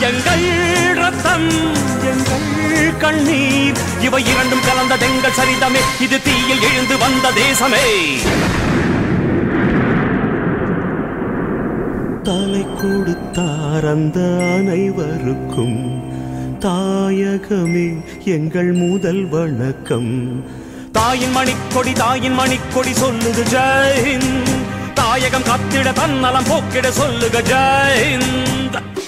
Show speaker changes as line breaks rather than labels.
எங்கள் ரத்தம் எங்கள் கண்ணீர் இவை இரண்டும் கலந்ததெங்கள் சரிதமே இது தீயில் எழுந்து வந்த தேசமே தலை கொடுத்தார் அந்த அனைவருக்கும் தாயகமே எங்கள் முதல் வணக்கம் தாயின் மணிக்கொடி சொல்லுது ஜெய் ஹிந்த் தாயகம் கத்திட தன்னலம் போக்கிட சொல்லுக ஜெய் ஹிந்த்